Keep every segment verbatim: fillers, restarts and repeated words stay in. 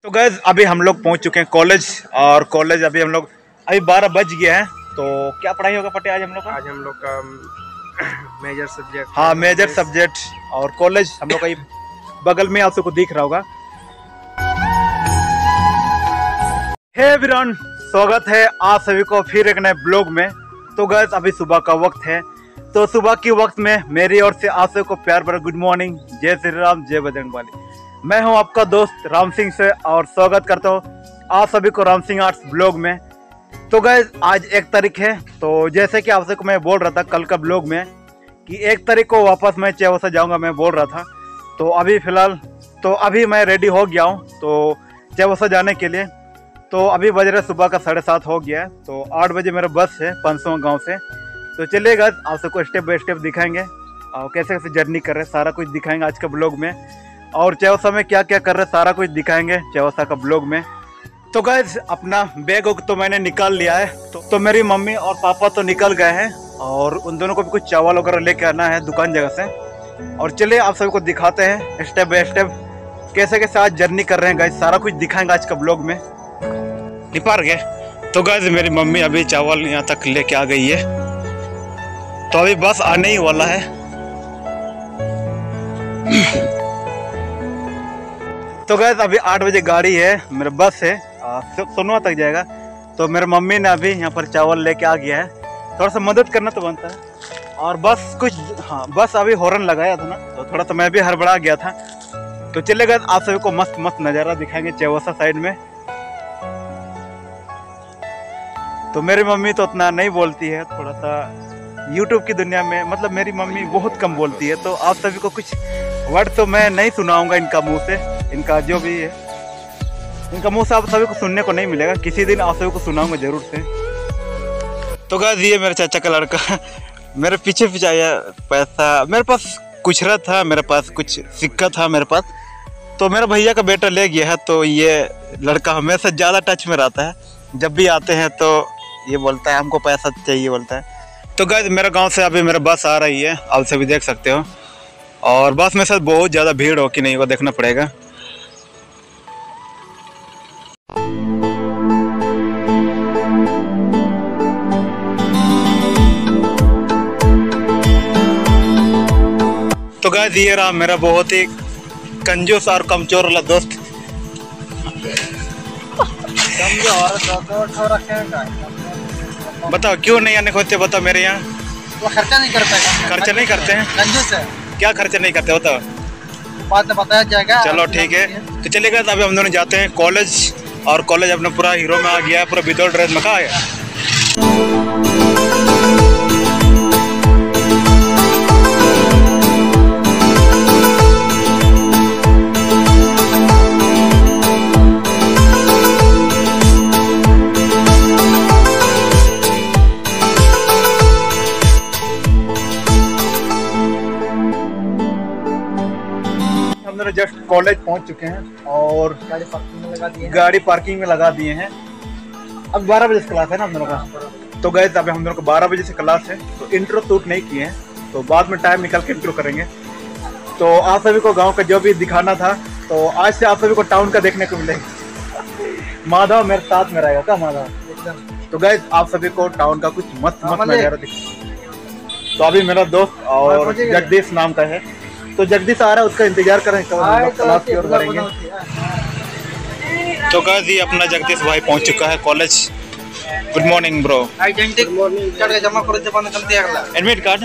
तो गैस अभी हम लोग पहुंच चुके हैं कॉलेज। और कॉलेज अभी हम लोग अभी बारह बज गया है। तो क्या पढ़ाई होगा पटे आज हम लोग का? आज हम लोग का मेजर सब्जेक्ट। हाँ, मेजर सब्जेक्ट। और कॉलेज हम लोग का बगल में आप सबको दिख रहा होगा। हे एवरीवन, स्वागत है आप सभी को फिर एक नए ब्लॉग में। तो गैस अभी सुबह का वक्त है। तो सुबह के वक्त में मेरी ओर से आप सबको प्यार भरा गुड मॉर्निंग, जय श्री राम, जय बजरंगबली। मैं हूं आपका दोस्त राम सिंह से और स्वागत करता हूं आप सभी को राम सिंह आर्ट्स ब्लॉग में। तो गैस आज एक तारीख है। तो जैसे कि आप सबको मैं बोल रहा था कल का ब्लॉग में कि एक तारीख को वापस मैं चेवसा जाऊंगा, मैं बोल रहा था। तो अभी फ़िलहाल तो अभी मैं रेडी हो गया हूँ तो चेवसा जाने के लिए। तो अभी बज रहे सुबह का साढ़े सात हो गया है। तो आठ बजे मेरा बस है पंचसौ गाँव से। तो चलिए गैस आप सबको स्टेप बाय स्टेप दिखाएंगे और कैसे कैसे जर्नी कर रहे हैं, सारा कुछ दिखाएंगे आज का ब्लॉग में। और चेवसा में क्या क्या कर रहे हैं सारा कुछ दिखाएंगे चेवसा का ब्लॉग में। तो गाइस अपना बैग तो मैंने निकाल लिया है। तो, तो मेरी मम्मी और पापा तो निकल गए हैं और उन दोनों को भी कुछ चावल वगैरह लेके आना है दुकान जगह से। और चलिए आप सभी को दिखाते हैं स्टेप बाय स्टेप कैसे कैसे आज जर्नी कर रहे हैं गाइस, सारा कुछ दिखाएंगे आज का ब्लॉग में। निपार गए। तो गाइस मेरी मम्मी अभी चावल यहाँ तक लेके आ गई है। तो अभी बस आने ही वाला है। तो गैस अभी आठ बजे गाड़ी है, मेरा बस है सोनवा तक जाएगा। तो मेरे मम्मी ने अभी यहाँ पर चावल लेके आ गया है। थोड़ा सा मदद करना तो बनता है। और बस कुछ हाँ बस अभी हॉर्न लगाया था ना, तो थोड़ा सा मैं भी हड़बड़ा गया था। तो चले गए आप सभी को मस्त मस्त नज़ारा दिखाएंगे चेवसा साइड में। तो मेरी मम्मी तो उतना नहीं बोलती है, थोड़ा सा यूट्यूब की दुनिया में मतलब मेरी मम्मी बहुत कम बोलती है। तो आप सभी को कुछ वर्ड तो मैं नहीं सुनाऊंगा इनका मुंह से, इनका जो भी है इनका मुंह से आप सभी को सुनने को नहीं मिलेगा। किसी दिन आप सभी को सुनाऊंगा जरूर से। तो गाइस ये मेरे चाचा का लड़का मेरे पीछे पीछे आया। पैसा मेरे पास कुछ रहा था, मेरे पास कुछ सिक्का था मेरे पास। तो मेरा भैया का बेटा ले गया है। तो ये लड़का हमेशा ज़्यादा टच में रहता है। जब भी आते हैं तो ये बोलता है हमको पैसा चाहिए बोलता है। तो गाइस मेरा गांव से अभी मेरा बस आ रही है, आप सभी देख सकते हो। और बस में शायद बहुत ज़्यादा भीड़ हो कि नहीं वो देखना पड़ेगा। तो गाइस ये रहा मेरा बहुत ही कंजूस और कमजोर वाला दोस्त। बताओ क्यों नहीं आने खोजते, बताओ मेरे यहाँ। वो खर्चा नहीं करता है। खर्चा नहीं करते हैं? कंजूस है। क्या खर्चा नहीं करते बताओ? बाद में बताया जाएगा। चलो ठीक है। तो चलिएगा अभी हम दोनों जाते हैं कॉलेज। और कॉलेज अपना पूरा हीरो में आ गया है, पूरा विदाउट ड्रेस में। कहाँ है? जस्ट कॉलेज पहुंच चुके हैं और गाड़ी पार्किंग में लगा दिए हैं। गाड़ी पार्किंग में लगा दिए हैं। अब बारह बजे से क्लास है ना हम दोनों का। तो गए अभी हम दोनों को बारह बजे से क्लास है। तो इंट्रो शूट नहीं किए हैं, तो बाद में टाइम निकाल के इंट्रो करेंगे। तो आप सभी को गांव का जो भी दिखाना था तो आज से आप सभी को टाउन का देखने को मिलेगा। माधव मेरे साथ में रहेगा क्या माधव? तो गए आप सभी को टाउन का कुछ मस्त मस्त नजारा दिखा। तो अभी मेरा दोस्त और जगदीश नाम का है। तो जगदीश आ रहा है, उसका इंतजार करें कब हम लोग क्लास की ओर बढ़ेंगे। तो गाइस ये अपना जगदीश भाई पहुंच चुका है कॉलेज। Good morning bro. जमा कर जमा करते अगला एडमिट कार्ड।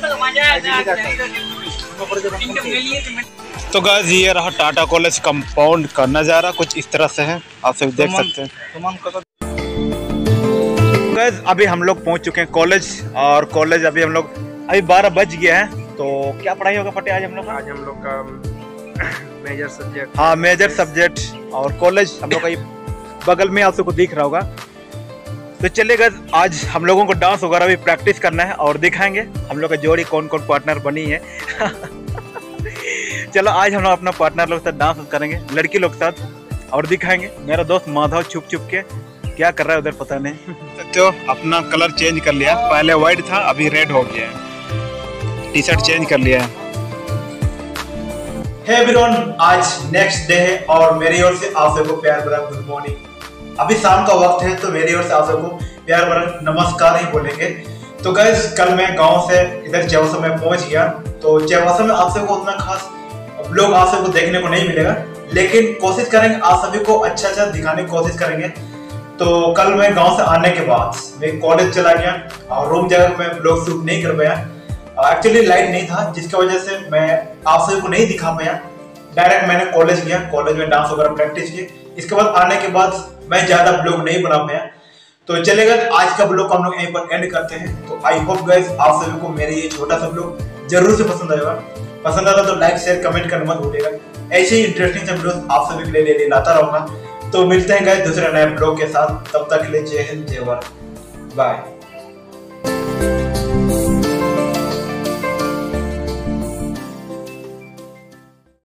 तो गाइस ये रहा टाटा कॉलेज कंपाउंड का नज़ारा, कुछ इस तरह से है, आप सब देख सकते हैं। गाइस अभी हम लोग पहुंच चुके हैं कॉलेज। और कॉलेज अभी हम लोग अभी बारह बज गया है। तो क्या पढ़ाई होगा पटे आज हम लोग? आज हम लोग का मेजर सब्जेक्ट। हाँ मेजर सब्जेक्ट। और कॉलेज हम लोग का बगल में आप सबको दिख रहा होगा। तो चलेगा आज हम लोगों को डांस वगैरह भी प्रैक्टिस करना है और दिखाएंगे हम लोग का जोड़ी कौन कौन पार्टनर बनी है। चलो आज हम लोग अपना पार्टनर लोग साथ डांस करेंगे, लड़की लोग साथ, और दिखाएंगे। मेरा दोस्त माधव छुप छुप के क्या कर रहा है उधर पता नहीं। तो अपना कलर चेंज कर लिया, पहले वाइट था अभी रेड हो गया है। टी शर्ट चेंज कर लिया है। हे एवरीवन, आज नेक्स्ट डे है और मेरी ओर से आप सबको प्यार भरा गुड मॉर्निंग। अभी शाम का वक्त है तो मेरी ओर से आप सबको प्यार भरा नमस्कार ही बोलेंगे। तो गाइस, कल मैं गांव से इधर चौसा में पहुंच गया। तो चौसा में आप सबको उतना खास ब्लॉग आप सबको देखने को नहीं मिलेगा, लेकिन कोशिश करेंगे आप सभी को अच्छा अच्छा दिखाने की कोशिश करेंगे। तो कल मैं गांव से आने के बाद मैं कॉलेज चला गया और रूम जगह मैं ब्लॉग शूट नहीं कर पाया। एक्चुअली लाइट नहीं था, जिसकी वजह से मैं आप सभी को नहीं दिखा पाया। डायरेक्ट मैंने कॉलेज गया, कॉलेज में डांस वगैरह प्रैक्टिस की। इसके बाद आने के बाद मैं ज्यादा ब्लॉग नहीं बना पाया। तो चलेगा, आज का ब्लॉग हम लोग यहीं पर एंड करते हैं। तो आई होप गाइस आप सभी को मेरे ये छोटा सा ब्लॉग जरूर से पसंद आएगा। पसंद आता तो लाइक शेयर कमेंट करना मत भूलिएगा। ऐसे ही इंटरेस्टिंग से ब्लॉग आप सभी के लिए ले लाता रहूंगा। तो मिलते हैं गाइस दूसरे नए ब्लॉग के साथ। तब तक के लिए जय हिंद, जय भारत, बाय।